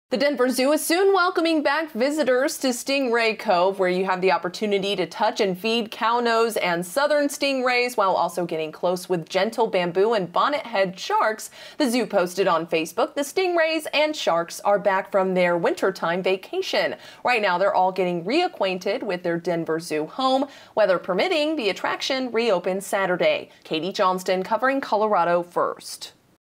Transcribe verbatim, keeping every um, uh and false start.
The Denver Zoo is soon welcoming back visitors to Stingray Cove, where you have the opportunity to touch and feed cownose and southern stingrays while also getting close with gentle bamboo and bonnethead sharks. The zoo posted on Facebook the stingrays and sharks are back from their wintertime vacation. Right now, they're all getting reacquainted with their Denver Zoo home. Weather permitting, the attraction reopens Saturday. Katie Johnston covering Colorado First.